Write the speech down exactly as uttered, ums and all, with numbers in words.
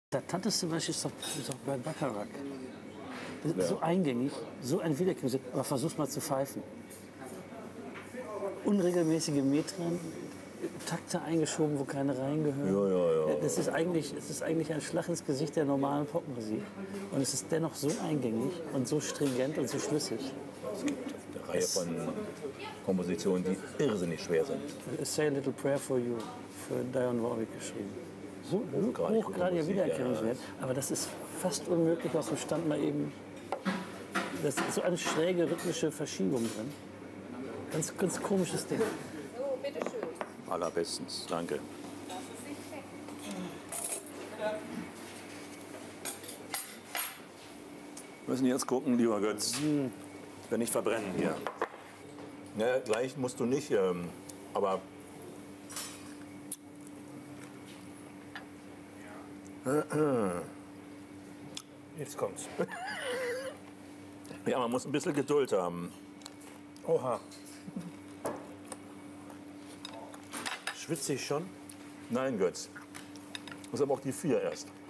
Der Tanteste Beispiel ist doch, ist doch bei Bacharach. Das ist Ja. so eingängig, so ein Wiederkäse. Aber versuch's mal zu pfeifen. Unregelmäßige Metren, Takte eingeschoben, wo keine reingehören. Ja, ja, ja. Das ist eigentlich, es ist eigentlich ein Schlag ins Gesicht der normalen Popmusik. Und es ist dennoch so eingängig und so stringent und so schlüssig. Es gibt eine Reihe von Kompositionen, die irrsinnig schwer sind. Say a Little Prayer for You, für Dionne Warwick geschrieben. So Hochgradig hochgradiger Musik, Wiedererkennungswert. Aber das ist fast unmöglich aus dem Stand mal eben. Das ist so eine schräge rhythmische Verschiebung drin. Ganz, ganz komisches Ding. So, bitteschön. Allerbestens, danke. Wir müssen jetzt gucken, lieber Götz, wenn nicht verbrennen hier. Ja, gleich musst du nicht, ähm, aber Jetzt kommt's. ja, man muss ein bisschen Geduld haben. Oha. Schwitze ich schon? Nein, Götz. Das ist aber auch die vier erst.